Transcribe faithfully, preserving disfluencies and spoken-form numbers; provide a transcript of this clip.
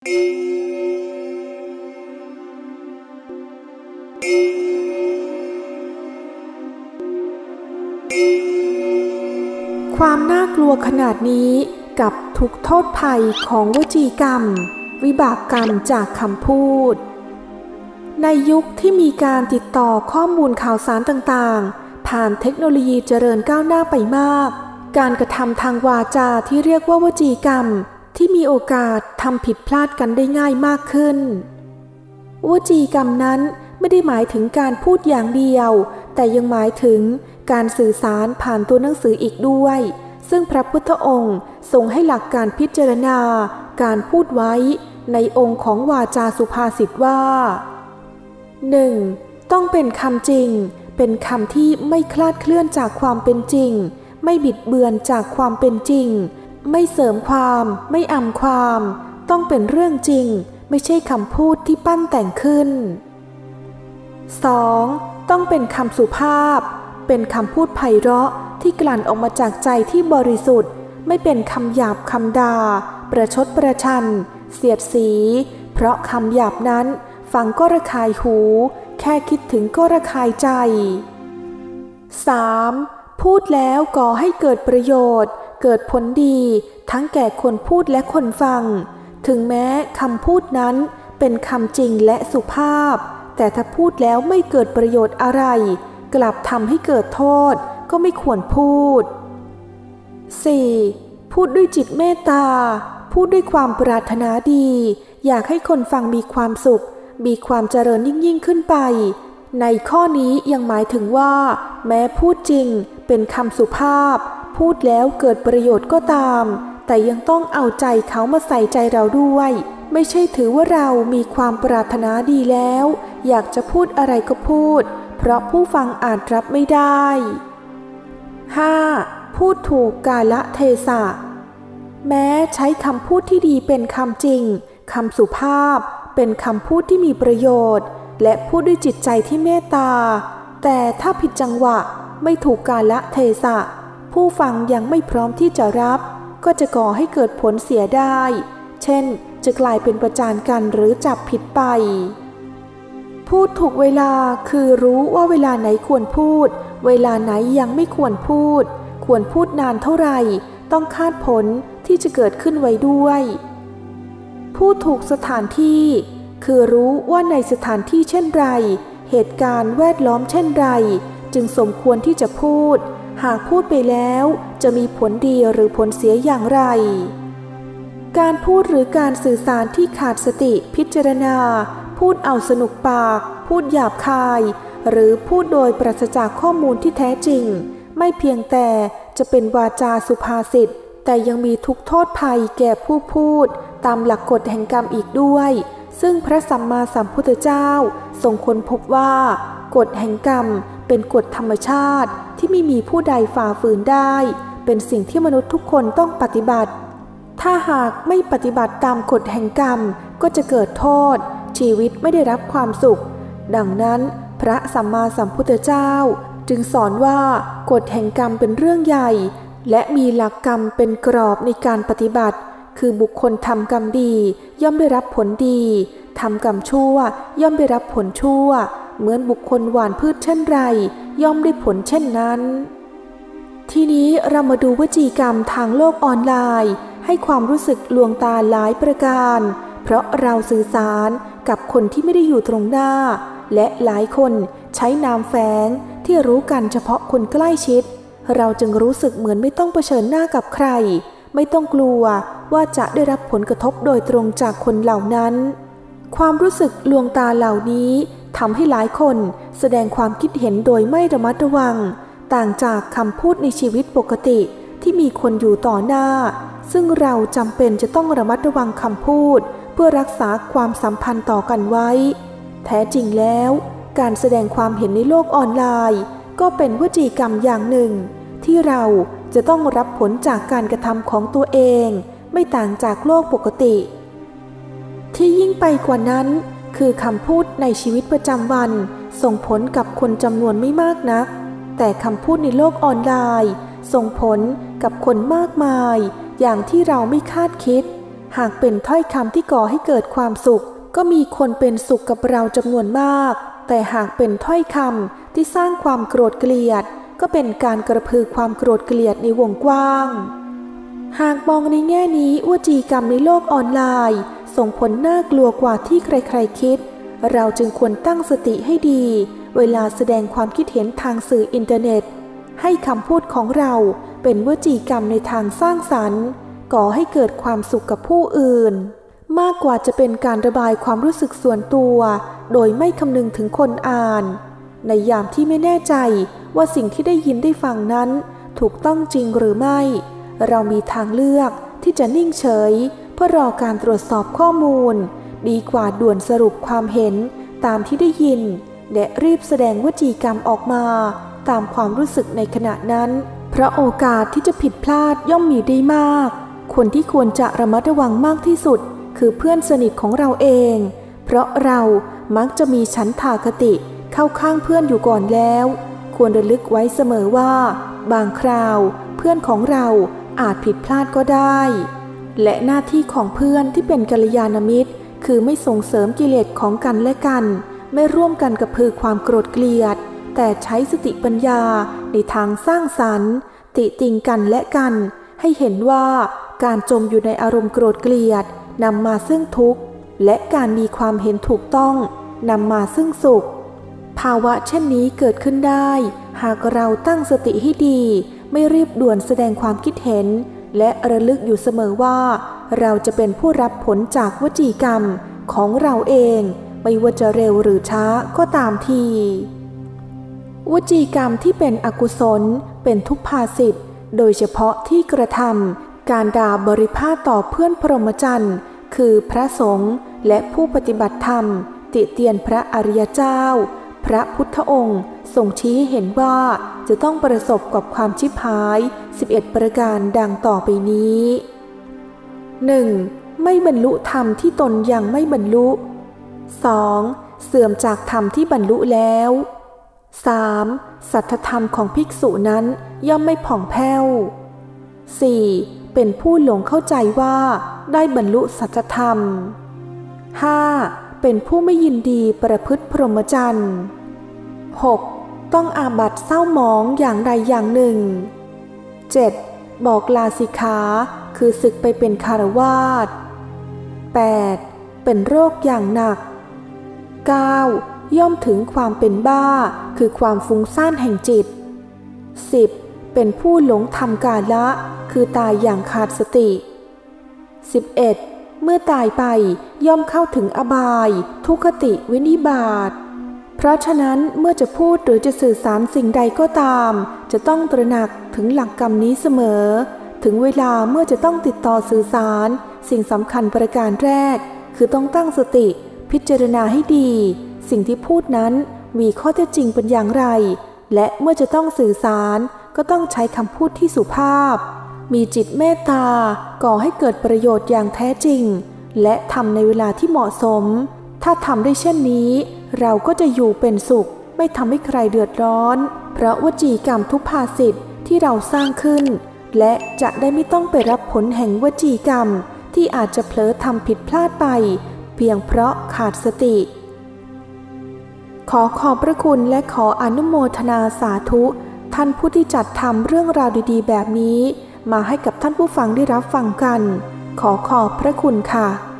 ความน่ากลัวขนาดนี้กับทุกโทษภัยของวจีกรรมวิบากกรรมจากคำพูดในยุคที่มีการติดต่อข้อมูลข่าวสารต่างๆผ่านเทคโนโลยีเจริญก้าวหน้าไปมากการกระทำทางวาจาที่เรียกว่าวจีกรรมที่มีโอกาสทำผิดพลาดกันได้ง่ายมากขึ้นวจีกรรมนั้นไม่ได้หมายถึงการพูดอย่างเดียวแต่ยังหมายถึงการสื่อสารผ่านตัวหนังสืออีกด้วยซึ่งพระพุทธองค์ทรงให้หลักการพิจารณาการพูดไว้ในองค์ของวาจาสุภาษิตว่า หนึ่ง. ต้องเป็นคำจริงเป็นคำที่ไม่คลาดเคลื่อนจากความเป็นจริงไม่บิดเบือนจากความเป็นจริงไม่เสริมความไม่อำความต้องเป็นเรื่องจริงไม่ใช่คำพูดที่ปั้นแต่งขึ้น สอง. ต้องเป็นคำสุภาพเป็นคำพูดไพเราะที่กลั่นออกมาจากใจที่บริสุทธิ์ไม่เป็นคำหยาบคำด่าประชดประชันเสียดสีเพราะคำหยาบนั้นฟังก็ระคายหูแค่คิดถึงก็ระคายใจ สาม. พูดแล้วก่อให้เกิดประโยชน์เกิดผลดีทั้งแก่คนพูดและคนฟังถึงแม้คำพูดนั้นเป็นคำจริงและสุภาพแต่ถ้าพูดแล้วไม่เกิดประโยชน์อะไรกลับทำให้เกิดโทษก็ไม่ควรพูด สี่. พูดด้วยจิตเมตตาพูดด้วยความปรารถนาดีอยากให้คนฟังมีความสุขมีความเจริญยิ่งยิ่งขึ้นไปในข้อนี้ยังหมายถึงว่าแม้พูดจริงเป็นคำสุภาพพูดแล้วเกิดประโยชน์ก็ตามแต่ยังต้องเอาใจเขามาใส่ใจเราด้วยไม่ใช่ถือว่าเรามีความปรารถนาดีแล้วอยากจะพูดอะไรก็พูดเพราะผู้ฟังอาจรับไม่ได้ ห้า. พูดถูกกาลเทศะแม้ใช้คำพูดที่ดีเป็นคำจริงคำสุภาพเป็นคำพูดที่มีประโยชน์และพูดด้วยจิตใจที่เมตตาแต่ถ้าผิดจังหวะไม่ถูกกาลเทศะผู้ฟังยังไม่พร้อมที่จะรับก็จะก่อให้เกิดผลเสียได้เช่นจะกลายเป็นประจานกันหรือจับผิดไปพูดถูกเวลาคือรู้ว่าเวลาไหนควรพูดเวลาไหนยังไม่ควรพูดควรพูดนานเท่าไหร่ต้องคาดผลที่จะเกิดขึ้นไว้ด้วยพูดถูกสถานที่คือรู้ว่าในสถานที่เช่นไรเหตุการณ์แวดล้อมเช่นไรจึงสมควรที่จะพูดหากพูดไปแล้วจะมีผลดีหรือผลเสียอย่างไรการพูดหรือการสื่อสารที่ขาดสติพิจารณาพูดเอาสนุกปากพูดหยาบคายหรือพูดโดยปราศจากข้อมูลที่แท้จริงไม่เพียงแต่จะเป็นวาจาสุภาษิตแต่ยังมีทุกโทษภัยแก่ผู้พูดตามหลักกฎแห่งกรรมอีกด้วยซึ่งพระสัมมาสัมพุทธเจ้าทรงค้นพบว่ากฎแห่งกรรมเป็นกฎธรรมชาติที่ไม่มีผู้ใดฝ่าฝืนได้เป็นสิ่งที่มนุษย์ทุกคนต้องปฏิบัติถ้าหากไม่ปฏิบัติตามกฎแห่งกรรมก็จะเกิดโทษชีวิตไม่ได้รับความสุขดังนั้นพระสัมมาสัมพุทธเจ้าจึงสอนว่ากฎแห่งกรรมเป็นเรื่องใหญ่และมีหลักกรรมเป็นกรอบในการปฏิบัติคือบุคคลทำกรรมดีย่อมได้รับผลดีทำกรรมชั่วย่อมได้รับผลชั่วเหมือนบุคคลหว่านพืชเช่นไรย่อมได้ผลเช่นนั้นทีนี้เรามาดูวจีกรรมทางโลกออนไลน์ให้ความรู้สึกลวงตาหลายประการเพราะเราสื่อสารกับคนที่ไม่ได้อยู่ตรงหน้าและหลายคนใช้นามแฝงที่รู้กันเฉพาะคนใกล้ชิดเราจึงรู้สึกเหมือนไม่ต้องเผชิญหน้ากับใครไม่ต้องกลัวว่าจะได้รับผลกระทบโดยตรงจากคนเหล่านั้นความรู้สึกลวงตาเหล่านี้ทำให้หลายคนแสดงความคิดเห็นโดยไม่ระมัดระวังต่างจากคำพูดในชีวิตปกติที่มีคนอยู่ต่อหน้าซึ่งเราจำเป็นจะต้องระมัดระวังคำพูดเพื่อรักษาความสัมพันธ์ต่อกันไว้แท้จริงแล้วการแสดงความเห็นในโลกออนไลน์ก็เป็นวจีกรรมอย่างหนึ่งที่เราจะต้องรับผลจากการกระทำของตัวเองไม่ต่างจากโลกปกติที่ยิ่งไปกว่านั้นคือคำพูดในชีวิตประจำวันส่งผลกับคนจำนวนไม่มากนักแต่คำพูดในโลกออนไลน์ส่งผลกับคนมากมายอย่างที่เราไม่คาดคิดหากเป็นถ้อยคำที่ก่อให้เกิดความสุขก็มีคนเป็นสุขกับเราจำนวนมากแต่หากเป็นถ้อยคำที่สร้างความโกรธเกลียดก็เป็นการกระพือความโกรธเกลียดในวงกว้างหากมองในแง่นี้วจีกรรมในโลกออนไลน์ส่งผลน่ากลัวกว่าที่ใครๆคิดเราจึงควรตั้งสติให้ดีเวลาแสดงความคิดเห็นทางสื่ออินเทอร์เน็ตให้คำพูดของเราเป็นวจีกรรมในทางสร้างสรรค์ก่อให้เกิดความสุขกับผู้อื่นมากกว่าจะเป็นการระบายความรู้สึกส่วนตัวโดยไม่คำนึงถึงคนอ่านในยามที่ไม่แน่ใจว่าสิ่งที่ได้ยินได้ฟังนั้นถูกต้องจริงหรือไม่เรามีทางเลือกที่จะนิ่งเฉยเพื่อรอการตรวจสอบข้อมูลดีกว่าด่วนสรุปความเห็นตามที่ได้ยินและรีบแสดงวจีกรรมออกมาตามความรู้สึกในขณะนั้นเพราะโอกาสที่จะผิดพลาดย่อมมีได้มากคนที่ควรจะระมัดระวังมากที่สุดคือเพื่อนสนิทของเราเองเพราะเรามักจะมีฉันทาคติเข้าข้างเพื่อนอยู่ก่อนแล้วควรระลึกไว้เสมอว่าบางคราวเพื่อนของเราอาจผิดพลาดก็ได้และหน้าที่ของเพื่อนที่เป็นกัลยาณมิตรคือไม่ส่งเสริมกิเลสของกันและกันไม่ร่วมกันกระพือความโกรธเกลียดแต่ใช้สติปัญญาในทางสร้างสรรค์ติติงกันและกันให้เห็นว่าการจมอยู่ในอารมณ์โกรธเกลียดนำมาซึ่งทุกข์และการมีความเห็นถูกต้องนำมาซึ่งสุขภาวะเช่นนี้เกิดขึ้นได้หากเราตั้งสติให้ดีไม่รีบด่วนแสดงความคิดเห็นและระลึกอยู่เสมอว่าเราจะเป็นผู้รับผลจากวจีกรรมของเราเองไม่ว่าจะเร็วหรือช้าก็ตามทีวจีกรรมที่เป็นอกุศลเป็นทุพภาษิตโดยเฉพาะที่กระทำการด่าบริพาทต่อเพื่อนพรหมจรรย์คือพระสงฆ์และผู้ปฏิบัติธรรมติเตียนพระอริยเจ้าพระพุทธองค์ทรงชี้เห็นว่าจะต้องประสบกับความชิบหายสิบเอ็ดประการดังต่อไปนี้ หนึ่ง. ไม่บรรลุธรรมที่ตนยังไม่บรรลุ สอง. เสื่อมจากธรรมที่บรรลุแล้ว สาม. สัทธธรรมของภิกษุนั้นย่อมไม่ผ่องแผ้ว สี่. เป็นผู้หลงเข้าใจว่าได้บรรลุสัทธธรรม ห้า. เป็นผู้ไม่ยินดีประพฤติพรหมจรรย์ หก. ต้องอาบัติเศร้าหมองอย่างใดอย่างหนึ่ง เจ็ด. บอกลาสิกขาคือสึกไปเป็นฆราวาส แปด. เป็นโรคอย่างหนัก เก้า. ย่อมถึงความเป็นบ้าคือความฟุ้งซ่านแห่งจิต สิบ. เป็นผู้หลงทำกาละคือตายอย่างขาดสติ สิบเอ็ด. เมื่อตายไปย่อมเข้าถึงอบายทุกขติวินิบาตเพราะฉะนั้นเมื่อจะพูดหรือจะสื่อสารสิ่งใดก็ตามจะต้องตระหนักถึงหลักกรรมนี้เสมอถึงเวลาเมื่อจะต้องติดต่อสื่อสารสิ่งสำคัญประการแรกคือต้องตั้งสติพิจารณาให้ดีสิ่งที่พูดนั้นมีข้อเท็จจริงเป็นอย่างไรและเมื่อจะต้องสื่อสารก็ต้องใช้คำพูดที่สุภาพมีจิตเมตตาก่อให้เกิดประโยชน์อย่างแท้จริงและทำในเวลาที่เหมาะสมถ้าทำได้เช่นนี้เราก็จะอยู่เป็นสุขไม่ทำให้ใครเดือดร้อนเพราะวจีกรรมทุพภาษิตที่เราสร้างขึ้นและจะได้ไม่ต้องไปรับผลแห่งวจีกรรมที่อาจจะเผลอทำผิดพลาดไปเพียงเพราะขาดสติขอขอบพระคุณและขออนุโมทนาสาธุท่านผู้ที่จัดทำเรื่องราวดีๆแบบนี้มาให้กับท่านผู้ฟังได้รับฟังกันขอขอบพระคุณค่ะ